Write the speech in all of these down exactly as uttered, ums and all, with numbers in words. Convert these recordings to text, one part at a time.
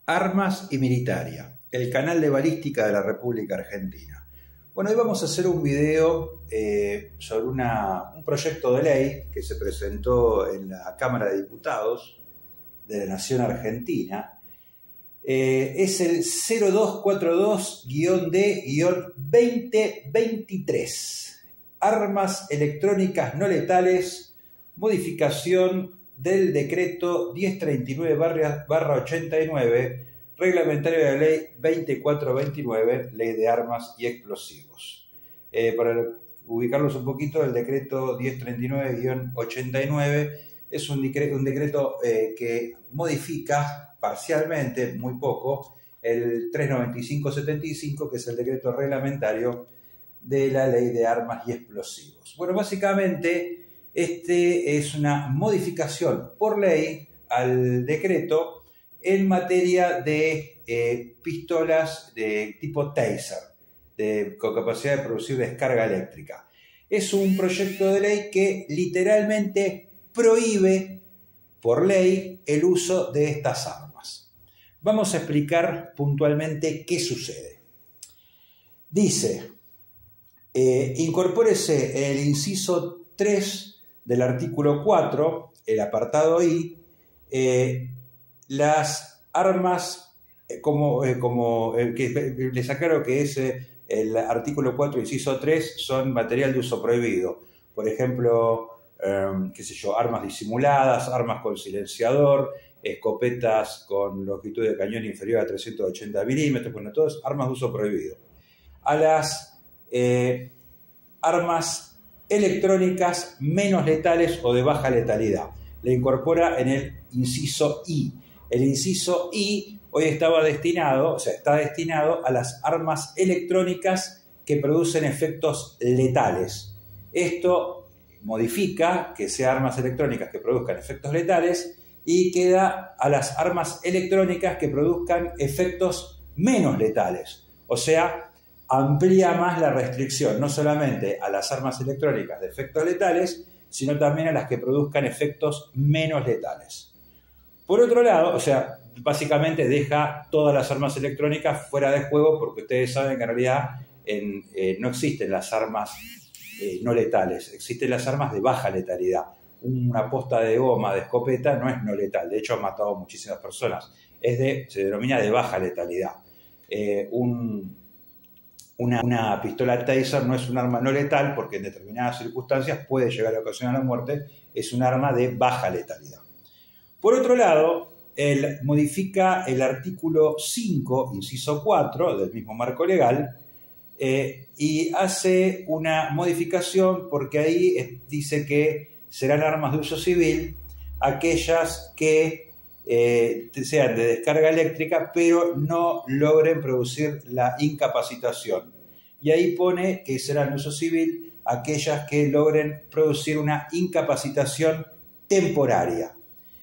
Armas y Militaria, el canal de balística de la República Argentina. Bueno, hoy vamos a hacer un video eh, sobre una, un proyecto de ley que se presentó en la Cámara de Diputados de la Nación Argentina. Eh, es el cero dos cuatro dos D veinte veintitrés. Armas electrónicas no letales, modificación del decreto mil treinta y nueve barra ochenta y nueve, reglamentario de la ley veinticuatro veintinueve, ley de armas y explosivos. Eh, para ubicarlos un poquito, el decreto mil treinta y nueve barra ochenta y nueve es un decreto, un decreto eh, que modifica parcialmente, muy poco, el trescientos noventa y cinco setenta y cinco, que es el decreto reglamentario de la ley de armas y explosivos. Bueno, básicamente este es una modificación por ley al decreto en materia de eh, pistolas de tipo taser, de, con capacidad de producir descarga eléctrica. Es un proyecto de ley que literalmente prohíbe por ley el uso de estas armas. Vamos a explicar puntualmente qué sucede. Dice, eh, incorpórese el inciso tres del artículo cuatro, el apartado I, eh, las armas, eh, como, eh, como eh, que les aclaro que es eh, el artículo cuatro, inciso tres, son material de uso prohibido. Por ejemplo, eh, qué sé yo, armas disimuladas, armas con silenciador, escopetas con longitud de cañón inferior a trescientos ochenta milímetros, bueno, todas armas de uso prohibido. A las eh, armas electrónicas menos letales o de baja letalidad. Le incorpora en el inciso I. El inciso I hoy estaba destinado, o sea, está destinado a las armas electrónicas que producen efectos letales. Esto modifica que sea armas electrónicas que produzcan efectos letales y queda a las armas electrónicas que produzcan efectos menos letales. O sea, amplía más la restricción, no solamente a las armas electrónicas de efectos letales, sino también a las que produzcan efectos menos letales. Por otro lado, o sea, básicamente deja todas las armas electrónicas fuera de juego porque ustedes saben que en realidad en, eh, no existen las armas eh, no letales, existen las armas de baja letalidad. Una posta de goma, de escopeta, no es no letal, de hecho ha matado a muchísimas personas, es de, se denomina de baja letalidad. Eh, un... Una, una pistola taser no es un arma no letal porque en determinadas circunstancias puede llegar a ocasionar la muerte, es un arma de baja letalidad. Por otro lado, él modifica el artículo cinco, inciso cuatro del mismo marco legal eh, y hace una modificación porque ahí eh, dice que serán armas de uso civil aquellas que Eh, sean de descarga eléctrica pero no logren producir la incapacitación, y ahí pone que serán de uso civil aquellas que logren producir una incapacitación temporaria.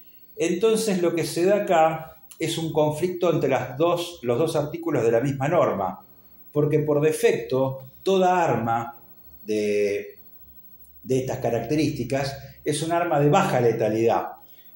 Entonces lo que se da acá es un conflicto entre las dos, los dos artículos de la misma norma, porque por defecto toda arma de, de estas características es un arma de baja letalidad,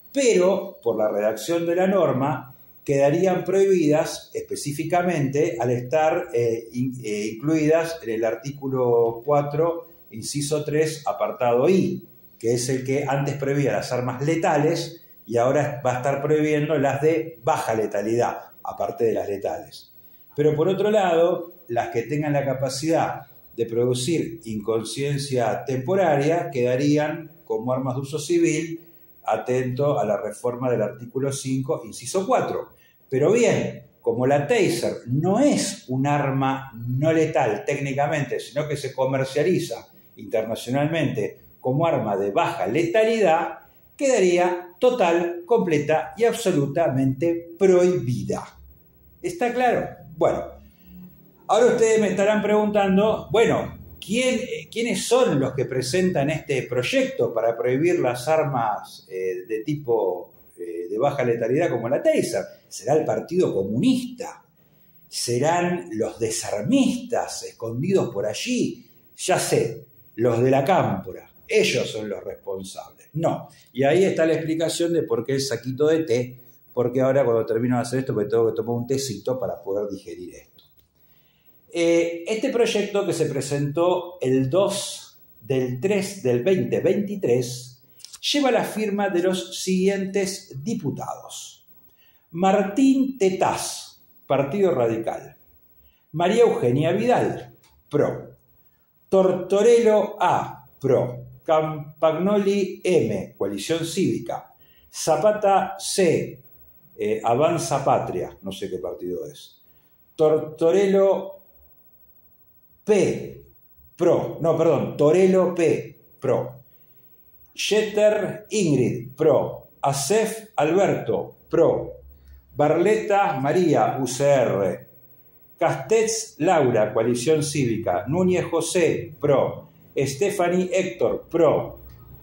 pero por la redacción de la norma quedarían prohibidas específicamente al estar eh, in, eh, incluidas en el artículo cuatro, inciso tres, apartado I, que es el que antes prohibía las armas letales y ahora va a estar prohibiendo las de baja letalidad, aparte de las letales. Pero por otro lado, las que tengan la capacidad de producir inconsciencia temporaria quedarían como armas de uso civil, atento a la reforma del artículo cinco, inciso cuatro. Pero bien, como la taser no es un arma no letal técnicamente, sino que se comercializa internacionalmente como arma de baja letalidad, quedaría total, completa y absolutamente prohibida. ¿Está claro? Bueno, ahora ustedes me estarán preguntando, bueno, ¿Quién, ¿quiénes son los que presentan este proyecto para prohibir las armas eh, de tipo eh, de baja letalidad como la taser? ¿Será el Partido Comunista? ¿Serán los desarmistas escondidos por allí? Ya sé, los de la Cámpora. Ellos son los responsables. No. Y ahí está la explicación de por qué el saquito de té porque ahora cuando termino de hacer esto me tengo que tomar un tecito para poder digerir esto. Eh, este proyecto que se presentó el dos del tres del veinte veintitrés lleva la firma de los siguientes diputados: Martín Tetaz, Partido Radical; María Eugenia Vidal, P R O; Tortorello A, P R O; Campagnoli M, Coalición Cívica; Zapata C, eh, Avanza Patria, no sé qué partido es; Tortorello P, P R O, no, perdón, Torello P, P R O; Jeter Ingrid, P R O; Acef Alberto, P R O; Barletta María, U C R; Castets Laura, Coalición Cívica; Núñez José, P R O; Stephanie Héctor, P R O;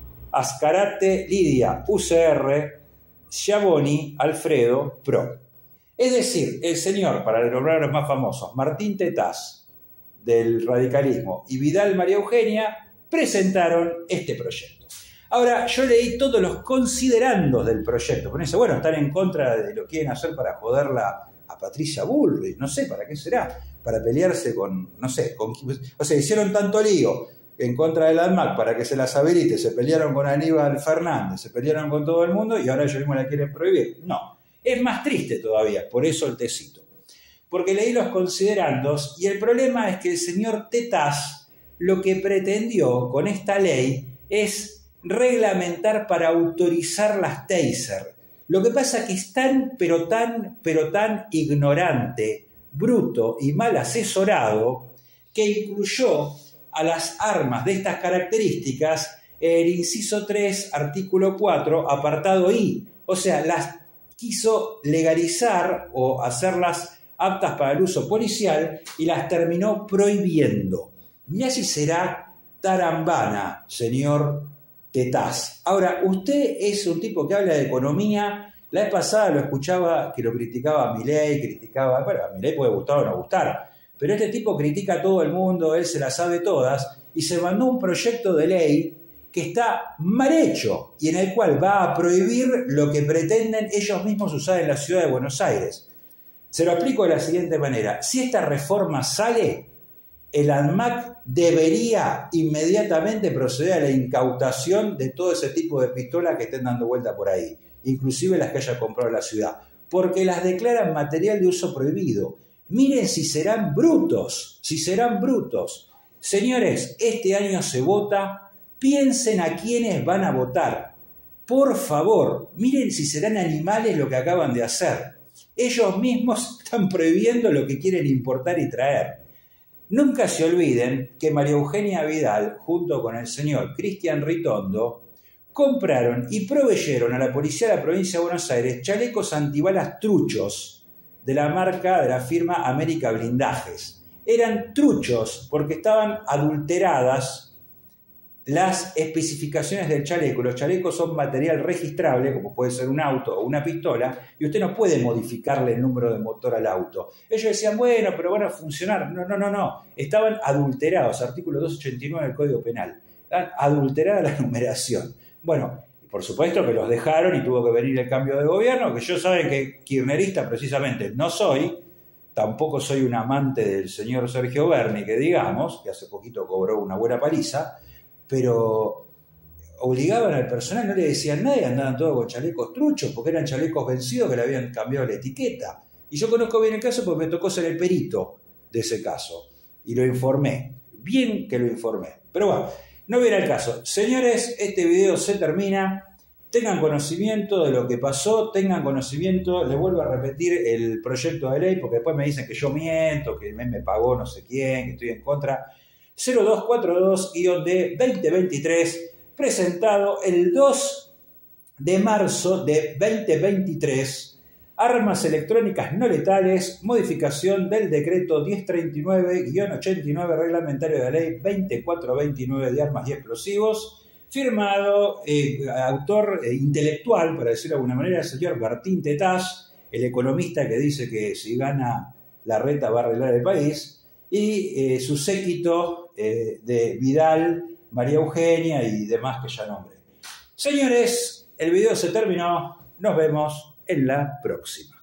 Ascarate Lidia, U C R; Schiavoni Alfredo, P R O. Es decir, el señor, para nombrar a los más famosos, Martín Tetaz, del radicalismo, y Vidal María Eugenia, presentaron este proyecto. Ahora, yo leí todos los considerandos del proyecto. Ponerse, bueno, están en contra de lo que quieren hacer para joderla a Patricia Bullrich, no sé, ¿para qué será? Para pelearse con, no sé, con, o sea, hicieron tanto lío en contra de la ANMAT para que se las habilite, se pelearon con Aníbal Fernández, se pelearon con todo el mundo y ahora ellos mismos la quieren prohibir. No, es más triste todavía, por eso el tecito. Porque leí los considerandos y el problema es que el señor Tetaz lo que pretendió con esta ley es reglamentar para autorizar las taser. Lo que pasa es que es tan, pero tan, pero tan ignorante, bruto y mal asesorado que incluyó a las armas de estas características el inciso tres, artículo cuatro, apartado I. O sea, las quiso legalizar o hacerlas aptas para el uso policial y las terminó prohibiendo. Mirá si será tarambana, señor Tetaz. Ahora, usted es un tipo que habla de economía. La vez pasada lo escuchaba que lo criticaba a Milei, criticaba, bueno, a Milei puede gustar o no gustar, pero este tipo critica a todo el mundo, él se las sabe todas, y se mandó un proyecto de ley que está mal hecho y en el cual va a prohibir lo que pretenden ellos mismos usar en la ciudad de Buenos Aires. Se lo explico de la siguiente manera: si esta reforma sale, el ANMAT debería inmediatamente proceder a la incautación de todo ese tipo de pistolas que estén dando vuelta por ahí, inclusive las que haya comprado la ciudad, porque las declaran material de uso prohibido. Miren si serán brutos, si serán brutos. Señores, este año se vota, piensen a quiénes van a votar. Por favor, miren si serán animales lo que acaban de hacer. Ellos mismos están prohibiendo lo que quieren importar y traer. Nunca se olviden que María Eugenia Vidal, junto con el señor Cristian Ritondo, compraron y proveyeron a la policía de la provincia de Buenos Aires chalecos antibalas truchos de la marca de la firma América Blindajes. Eran truchos porque estaban adulteradas las especificaciones del chaleco. Los chalecos son material registrable, como puede ser un auto o una pistola, y usted no puede modificarle el número de motor al auto. Ellos decían, bueno, pero van a funcionar. No, no, no, no. Estaban adulterados, artículo doscientos ochenta y nueve del Código Penal. Estaban adulterada la numeración. Bueno, por supuesto que los dejaron y tuvo que venir el cambio de gobierno, que yo saben que kirchnerista precisamente no soy, tampoco soy un amante del señor Sergio Berni, que digamos, que hace poquito cobró una buena paliza, pero obligaban al personal, no le decían nada y andaban todos con chalecos truchos, porque eran chalecos vencidos que le habían cambiado la etiqueta. Y yo conozco bien el caso porque me tocó ser el perito de ese caso, y lo informé, bien que lo informé. Pero bueno, no viene el caso. Señores, este video se termina. Tengan conocimiento de lo que pasó, tengan conocimiento, les vuelvo a repetir el proyecto de ley, porque después me dicen que yo miento, que me, me pagó no sé quién, que estoy en contra. cero dos cuatro dos guión D veinte veintitrés, presentado el dos de marzo de veinte veintitrés, armas electrónicas no letales, modificación del decreto diez treinta y nueve guión ochenta y nueve reglamentario de la ley veinticuatro veintinueve de armas y explosivos, firmado, eh, autor eh, intelectual, para decirlo de alguna manera, el señor Martín Tetaz, el economista que dice que si gana la reta va a arreglar el país, y eh, su séquito eh, de Vidal, María Eugenia y demás que ya nombré. Señores, el video se terminó, nos vemos. en la próxima.